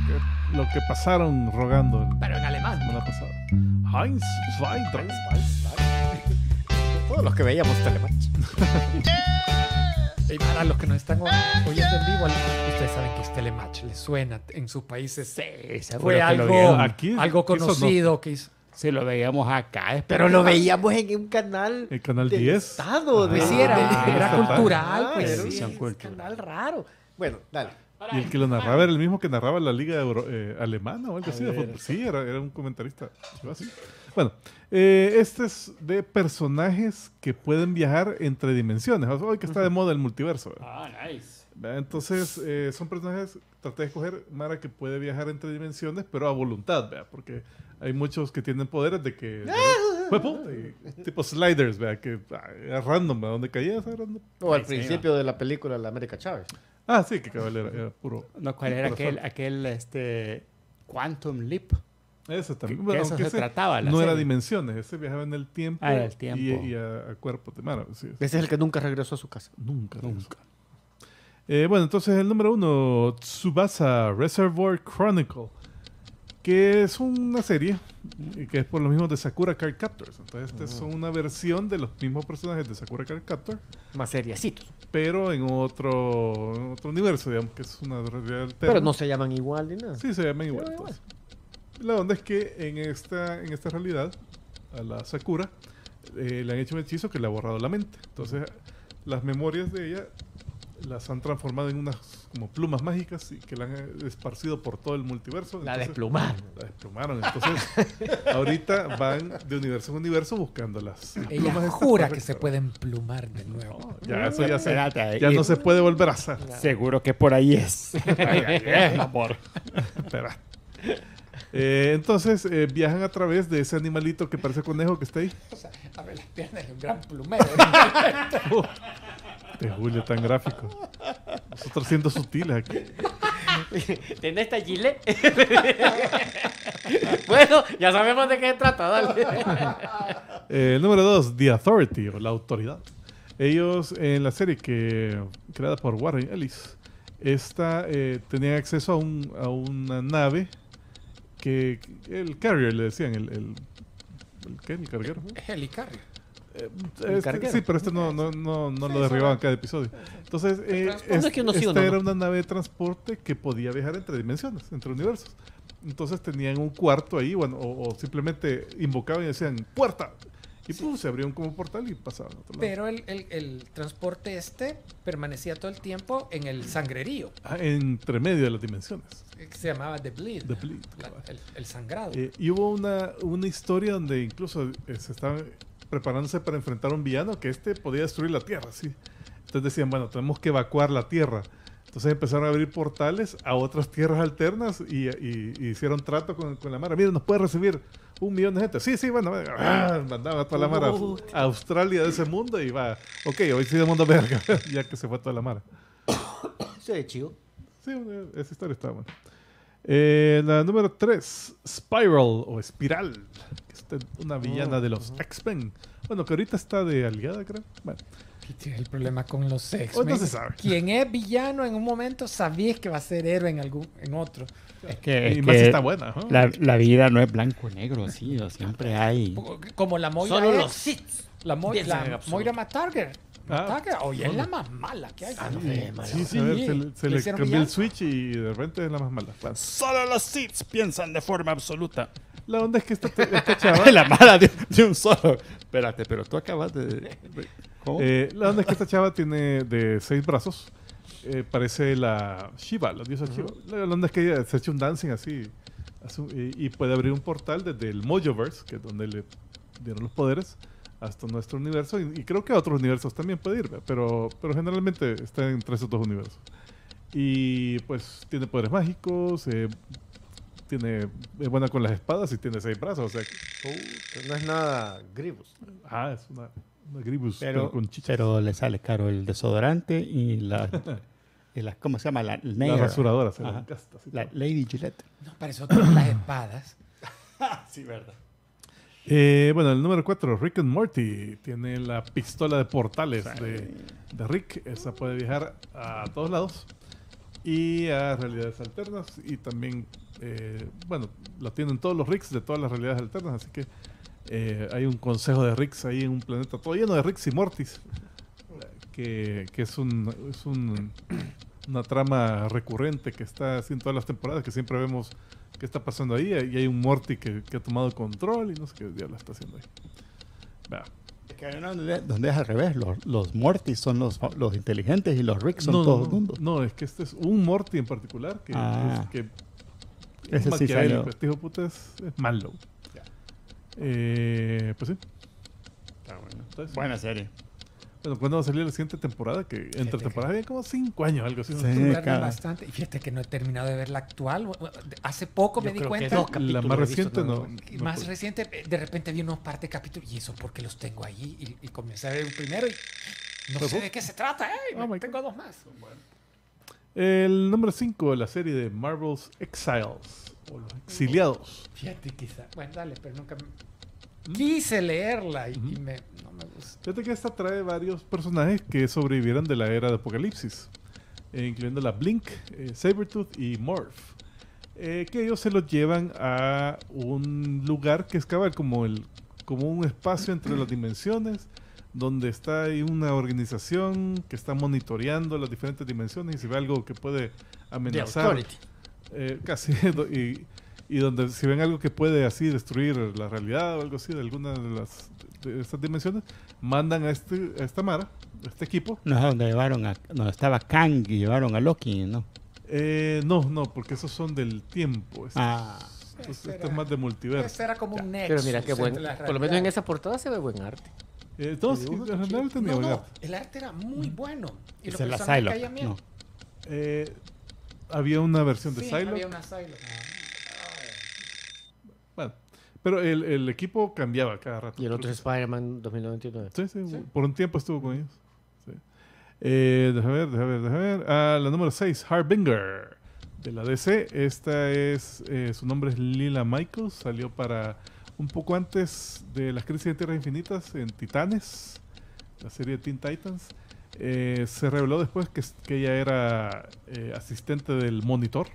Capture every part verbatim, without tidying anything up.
que, lo que pasaron rogando el, Pero en alemán. la semana pasada. Heinz zwei, drei. Todos los que veíamos Telematch. Y para los que nos están o- oyendo en vivo, ustedes saben que es Telematch, les suena en sus países. Sí, seguro Fue que lo algo, vieron. Aquí- algo aquí sonó. conocido que hizo. Sí, lo veíamos acá. es Pero porque- lo veíamos en un canal. El canal del diez. Estado. Ah, de- Pues sí, era, de- era total. cultural, Ah, pues era sí. un cultural. canal raro. Bueno, dale. Y el que lo narraba era el mismo que narraba la liga Euro- eh, alemana o algo A así de ver. fútbol. Sí, era, era un comentarista. Yo así. Bueno, eh, este es de personajes que pueden viajar entre dimensiones. O sea, hoy que está de moda el multiverso. ¿verdad? Ah, nice. ¿Verdad? Entonces, eh, son personajes, traté de escoger Mara que puede viajar entre dimensiones, pero a voluntad, ¿verdad? Porque hay muchos que tienen poderes de que... de- ¡Fue puta! Y- tipo sliders, ¿verdad? Que ah, era random, ¿verdad? Donde caía, era random. O al Sí, principio de la película La América Chávez. Ah, sí, que cabal era, era puro... No, ¿cuál era pura aquel, suerte. aquel este, Quantum Leap? Ese también. Que- Bueno, que eso aunque se ese trataba la no era serie. dimensiones, ese viajaba en el tiempo, Ah, era el tiempo. y, y a, a cuerpo de Mara. Sí, sí. Ese es el que nunca regresó a su casa. Nunca, nunca. Eh, bueno, entonces el número uno, Tsubasa Reservoir Chronicle, que es una serie eh, que es por lo mismo de Sakura Card Captors. Entonces, esta es una versión de los mismos personajes de Sakura Card Captor, Más seriecitos. pero en otro, en otro universo, digamos, que es una realidad alterna. Pero no se llaman igual ni nada. Sí, se llaman igual. Sí, entonces. La onda es que en esta, en esta realidad, a la Sakura, eh, le han hecho un hechizo que le ha borrado la mente. Entonces, las memorias de ella las han transformado en unas como plumas mágicas y que la han eh, esparcido por todo el multiverso. La Entonces, desplumaron. La desplumaron. Entonces, ahorita van de universo en universo buscando las Ella plumas estas jura para que se recuperar. puede emplumar de nuevo. Ya, eso ya, se- Espérate, ahí. ya no se puede volver a hacer. Seguro que por ahí es. Amor. Espera. Eh, entonces eh, viajan a través de ese animalito que parece conejo que está ahí. O sea, a ver las piernas de un gran plumero. De Julio tan gráfico. Nosotros siendo sutiles aquí. ¿Tiene esta gilet? Bueno, ya sabemos de qué se trata, dale. Eh, el número dos, The Authority o la autoridad. Ellos en la serie que creada por Warren Ellis, esta eh, tenían acceso a, un, a una nave que el carrier le decían, el, el, el, ¿qué? El carguero. Helicarrier. Eh, El este- carguero. sí, pero este no, no, no, no lo derribaban cada episodio. Entonces, eh, transporte es- es que uno sí, esta uno no. era una nave de transporte que podía viajar entre dimensiones, entre universos. Entonces tenían un cuarto ahí, bueno, o, o simplemente invocaban y decían ¡puerta! Y pum, se abrían como portal y pasaban a otro lado. Pero el, el, el transporte este permanecía todo el tiempo en el sangrerío, Ah, entre medio de las dimensiones. que se llamaba The Bleed. The Bleed, La- cabal. el, el sangrado. Eh, y hubo una, una historia donde incluso eh, se estaban preparándose para enfrentar a un villano que este podía destruir la Tierra, sí. Entonces decían, bueno, tenemos que evacuar la Tierra. Entonces empezaron a abrir portales a otras tierras alternas y, y- y hicieron trato con, con la Mara. Mira, nos puede recibir un millón de gente. Sí, sí, bueno, venga. Ah, mandaban a toda la Mara a Australia de ese mundo y va. Ok, hoy sí de mundo verga, ya que se fue toda la Mara. Se ve chido. Sí, eh, esa historia está buena. Eh, la número tres, Spiral o Espiral, que es una villana de los X-Men. Bueno, que ahorita está de aliada, creo. Bueno, Y tiene el problema con los Hoy X-Men. no se sabe. Quien es villano en un momento, sabías que va a ser héroe en algún en otro. Es que, es y más si que está buena. ¿no? la, la vida no es blanco o negro, sí, o siempre hay. Como la Moira Solo X, los Sith. la, Mo- piensan en la absoluto. Moira Matarger. Ah, Matarger, oye, es la más mala que hay. Ah, no sé, mala. Sí, sí, Sí, a ver, se, le- se le le hicieron cambió el villano. switch y de repente es la más mala. Bueno, Solo los Sith piensan de forma absoluta. la onda es que esta, esta chava, La mala de, de un solo. Espérate, pero tú acabas de. de- ¿Cómo? eh, la onda es que esta chava tiene de seis brazos. Eh, parece la Shiva, la diosa Shiva. La, la onda es que ella se echa un dancing así, hace un- y, y puede abrir un portal desde el Mojoverse, que es donde le dieron los poderes, hasta nuestro universo. Y, y creo que a otros universos también puede ir, ¿verdad? pero, pero generalmente está entre esos dos universos. Y pues tiene poderes mágicos, eh, tiene, es buena con las espadas y tiene seis brazos. O sea, que- Uh, no es nada Gribus. ah, es una, una Gribus, pero, pero, con chichas. pero le sale caro el desodorante y la. y la ¿Cómo se llama? La, La nair. rasuradora se la Ajá. encasta así La todo. Lady Gillette. No, para eso tienen las espadas. Sí, verdad. Eh, bueno, el número cuatro, Rick and Morty. Tiene la pistola de portales de, de Rick. Esa puede viajar a todos lados. y a realidades alternas. Y también, eh, bueno, lo tienen todos los Ricks de todas las realidades alternas. Así que eh, hay un consejo de Ricks ahí en un planeta todo lleno de Ricks y Mortys. Que, que es, un, es un, una trama recurrente que está así en todas las temporadas. Que siempre vemos qué está pasando ahí. Y hay un Morty que, que ha tomado control y no sé qué diablo está haciendo ahí. Vea. Es que hay una donde, donde es al revés. Los, los Mortys son los, los inteligentes y los Ricks son No, todo no, el mundo. no, es que este es un Morty en particular que Ah. es que Ese es sí maquiavélico. salió. Este hijo de puta es, es malo. Ya. Eh, pues sí. Está bueno. Entonces, Buena serie. bueno, ¿cuándo va a salir la siguiente temporada? Que entre Fíjate temporadas había como cinco años, algo así. ¿no? Sí. Tardan cada- bastante. Y fíjate que no he terminado de ver la actual. Hace poco Yo me di creo que cuenta. dos La capítulos más he visto reciente nada no. más. Y no más puedo. reciente, eh, de repente vi unos par de capítulos y eso porque los tengo ahí y, y comencé a ver un primero y no Pues sé vos- de qué se trata, eh, Oh my tengo dos más. El número cinco de la serie de Marvel's Exiles, o los exiliados. Fíjate, quizá. Bueno, dale, pero nunca me- quise leerla y, y Ujú. me, no me gusta. Fíjate que esta trae varios personajes que sobrevivieron de la era de Apocalipsis, eh, incluyendo la Blink, eh, Sabretooth y Morph. Eh, que ellos se los llevan a un lugar que es cabal como, el, como un espacio entre las dimensiones, donde está ahí una organización que está monitoreando las diferentes dimensiones y si ve algo que puede The amenazar, Authority. eh, casi, do- y, y donde si ven algo que puede así destruir la realidad o algo así de alguna de las de estas dimensiones, mandan a este a esta Mara, a este equipo. No es donde llevaron a, donde estaba Kang y llevaron a Loki, ¿no? Eh, no, no, porque esos son del tiempo. Estos- Ah. estos- Este esto era- es más de multiverso. Este era como un nexo. Pero mira qué entre bueno. las Por lo menos en realidades. esa portada se ve buen arte. Eh, todos, El dibujo en está general chido. tenía No, buen no, arte. el arte era muy bueno. Y los Es el personajes Psylocke, caían bien. no. Eh, había una versión de Sí, Psylocke. había una Psylocke. Bueno, pero el, el equipo cambiaba cada rato. Y el Creo otro que es Spider-Man dos mil noventa y nueve. Sí, sí, por un tiempo estuvo con ellos. Sí. Eh, déjame ver, déjame ver, déjame ver. Ah, la número seis, Harbinger, de la D C. Esta es, eh, su nombre es Lila Michaels. Salió para un poco antes de las crisis de Tierras Infinitas en Titanes, la serie de Teen Titans. Eh, se reveló después que, que ella era eh, asistente del Monitor.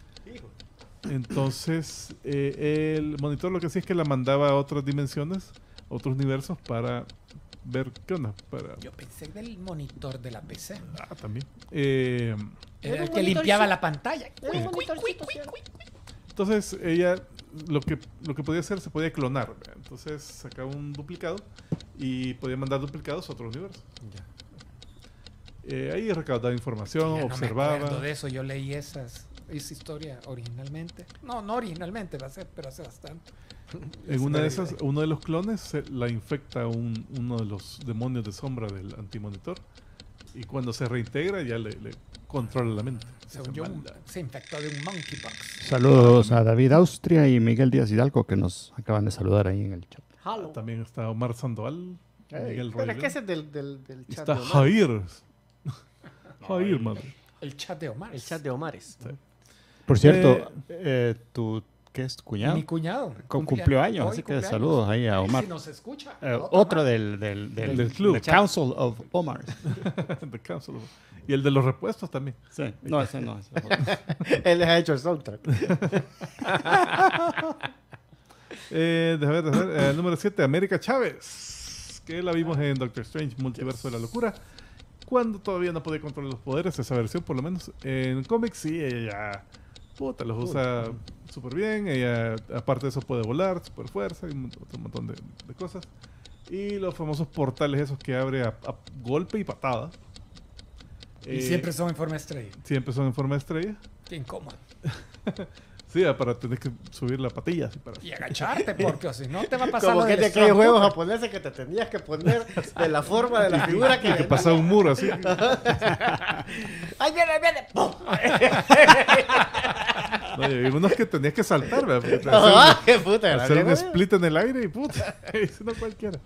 Entonces, eh, el Monitor lo que hacía es que la mandaba a otras dimensiones, otros universos, para ver qué onda. Para, Yo pensé del monitor de la P C. ah, también. Eh, Era Era el un que monitorcito. limpiaba la pantalla. Era un monitorcito, sí. entonces, ella lo que, lo que podía hacer, se podía clonar. ¿verdad? Entonces, sacaba un duplicado y podía mandar duplicados a otros universos. Eh, ahí recaudaba información, Ya no me observaba. acuerdo de eso. Yo leí esas, esa historia originalmente. No, no originalmente, va a ser, pero hace bastante. En una me de olvidé. esas, uno de los clones se- la infecta un, uno de los demonios de sombra del antimonitor. Y cuando se reintegra ya le, le controla la mente. Según Esa yo, maldad. se infectó de un monkeypox. Saludos a David Austria y Miguel Díaz Hidalgo que nos acaban de saludar ahí en el chat. Halo. También está Omar Sandoval, Miguel Pero es Roy. que ese es del, del, del chat Está de Omar. Jair. Jair, madre. El chat de Omar. El chat de Omares. Por cierto, eh, tu, ¿qué es tu cuñado? Mi cuñado. Cu- cumplió años, hoy así que cumpleaños. saludos ahí a Ay, Omar. Si nos escucha. Eh, otro otro más. del, del, del, Del club. The Council of Omar. The Council of- Y el de los repuestos también. Sí. No, ese no. Ese es otro. Él les ha hecho el soundtrack. Eh, déjame ver, déjame ver. Eh, número siete, América Chávez. Que la vimos en Doctor Strange, Multiverso de la Locura. Cuando todavía no podía controlar los poderes, esa versión por lo menos. En cómics sí, ella ya, puta, los usa súper bien. Ella, aparte de eso, puede volar, super fuerza y un mont- otro montón de, de cosas. Y los famosos portales esos que abre a, a golpe y patada. Y Eh, siempre son en forma estrella. siempre son en forma de estrella. Qué incómodo. Sí, ah, para tener que subir la patilla. Así para... Y agacharte, porque o si no te va a pasar Como lo que del de aquellos Stormtrooper. juegos japoneses que te tenías que poner de la forma de la figura que Y que pasa un muro así. ¡Ay, viene, viene! ¡Pum! No, y unos que tenías que saltar, ¿verdad? Porque te ¡Ah, hacían- qué puta! hacer un ¿no? split en el aire y puta, eso no cualquiera.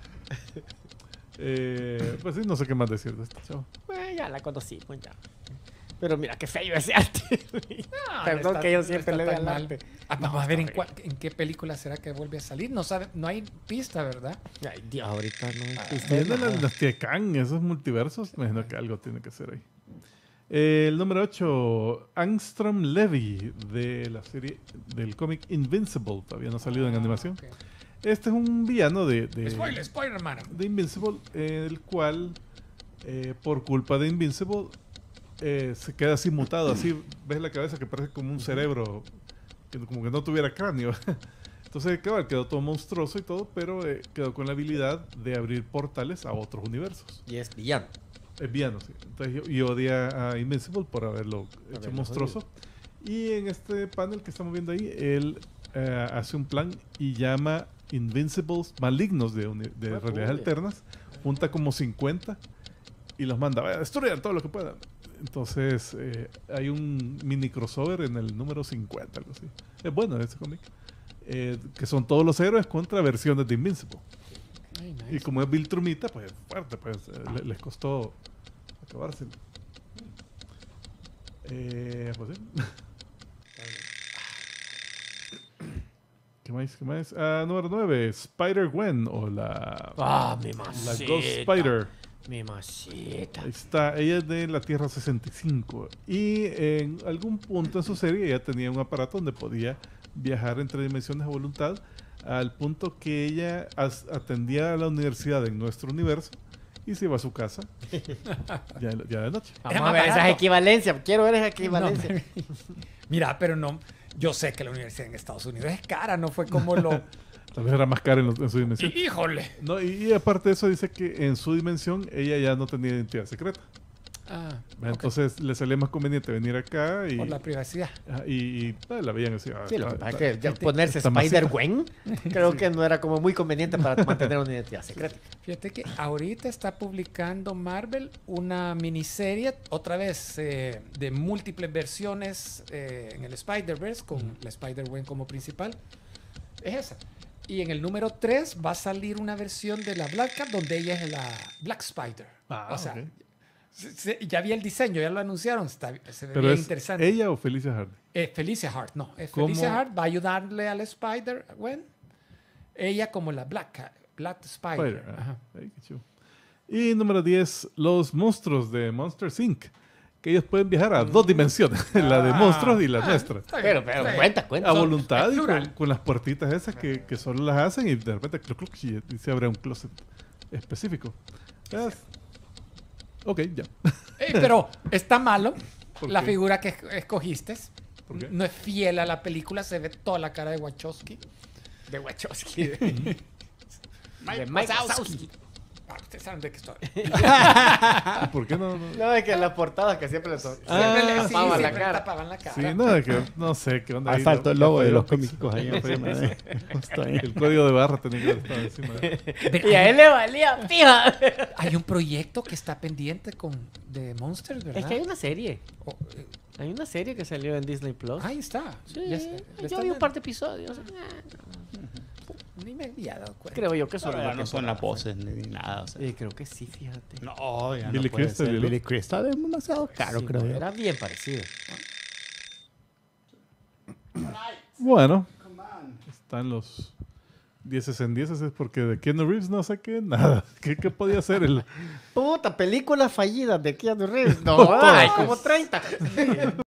Eh, pues sí, no sé qué más decir de esto, chavo. Bueno, ya la conocí, pues ya. Pero mira, qué feo ese arte. No, Perdón no está- que yo no siempre está le dé tan al mal. arte. Ah, vamos a ver en, cuál- en qué película será que vuelve a salir. No sabe, no hay pista, ¿verdad? Ay, Dios, ahorita no Ah, existe Viendo la nada. dinastía Kang, esos multiversos, me imagino que algo tiene que ser ahí. Eh, el número ocho, Angstrom Levy, de la serie del cómic Invincible. Todavía no ha salido en Ah, animación. ok. Este es un villano de, de, Spoiler, spoiler, hermano. de Invincible, el cual, eh, por culpa de Invincible, eh, se queda así mutado. Así ves la cabeza que parece como un cerebro, que como que no tuviera cráneo. Entonces, claro, quedó todo monstruoso y todo, pero eh, quedó con la habilidad de abrir portales a otros universos. Y es villano. Es villano, sí. Entonces, y odia a Invincible por haberlo hecho Haberlo monstruoso. Y en este panel que estamos viendo ahí, él eh, hace un plan y llama Invincibles malignos de, uni- de Ah, realidades cool. alternas. Junta como cincuenta y los manda, vaya, destruyan todo lo que puedan. Entonces, eh, hay un mini crossover en el número cincuenta, algo así. Es bueno ese cómic. Eh, que son todos los héroes contra versiones de Invincible. Ay, nice. Y como es Bill Trumita, pues fuerte, pues eh, le- les costó acabárselo. Eh, pues sí. ¿Qué más? ¿Qué más? Ah, número nueve, Spider-Gwen o la, Ah, mi la masita. Ghost Spider. Mi masita. Ahí está, ella es de la Tierra sesenta y cinco. Y en algún punto en su serie ella tenía un aparato donde podía viajar entre dimensiones a voluntad, al punto que ella as- atendía a la universidad en nuestro universo y se iba a su casa ya, ya de noche. Vamos Era a ver más esas barato. equivalencias. Quiero ver esas No, equivalencias. mira, pero no. Yo sé que la universidad en Estados Unidos es cara, no fue como lo. Tal vez era más cara en, lo- en su dimensión. ¡Híjole! No, y, y aparte de eso dice que en su dimensión ella ya no tenía identidad secreta. Ah, ok. Entonces le salía más conveniente venir acá y, Por la privacidad. ah, y, y, ah, la veían así. ah, Sí, lo que ah, pasa es ah, que ya Fíjate, ponerse está masita. Spider-Gwen creo que no era como muy conveniente para mantener una identidad secreta. Fíjate que ahorita está publicando Marvel una miniserie, otra vez eh, de múltiples versiones eh, en el Spider-Verse, con la Spider-Gwen como principal. Es esa. Y en el número tres va a salir una versión de la Black Cat donde ella es la Black Spider. Ah, o sea, ok. se- se- ya vi el diseño, ya lo anunciaron, está, se ve Pero bien es interesante. ella o Felicia Hardy. Eh, Felicia Hart, no. Es ¿Cómo? Felicia Hart va a ayudarle al Spider-Gwen. Ella como la Black Cat, Black Spider. Spider, ah, Ajá. ay, qué chido. Y número diez, los monstruos de Monsters incorporated. Que ellos pueden viajar a dos dimensiones, la de Ah. monstruos y la Ah, nuestra. está bien, Pero, está pero bien. cuenta, cuenta. A Son- voluntad es y con, plural. con las puertitas esas que, que solo las hacen y de repente cluc, cluc, y, y se abre un closet específico. Es- Ok, ya. Eh, pero está malo. ¿Por La qué? figura que esc- escogiste ¿Por qué? no es fiel a la película. Se ve toda la cara de Wachowski. De Wachowski. De De Mike Wazowski. Ah, ustedes saben de qué estoy. ¿Y ¿Por qué no? no? No, es que las portadas que siempre le son. Ah, Siempre le sí, tapaban sí. la cara. tapaban la cara. Sí, no, que, no sé qué onda. Ahí ahí, faltó el ya logo de falló los Pixar. cómicos ahí encima de- justo ahí. El código de barra tenía que haber estado encima. Pero Y a hay, él le valía, fija. hay un proyecto que está pendiente con de Monsters, ¿verdad? Es que hay una serie. Oh, eh, Hay una serie que salió en Disney Plus. ahí está. Sí, Ya sé, ¿le yo estás vi un viendo? par de episodios. Ni me había dado cuenta. Creo yo que son Pero ya una no son temporada. las voces ni ni nada. O sea. Sí, creo que sí, fíjate. No, ya Billy no puede Crystal, ser. ¿no? Billy Crystal es demasiado caro, Sí, creo yo. Era bien parecido. Bueno, están los diez en diez, es porque de Keanu Reeves no sé qué, nada. ¿Qué, qué podía hacer el, Puta, películas fallidas de Keanu Reeves. No, hay como treinta.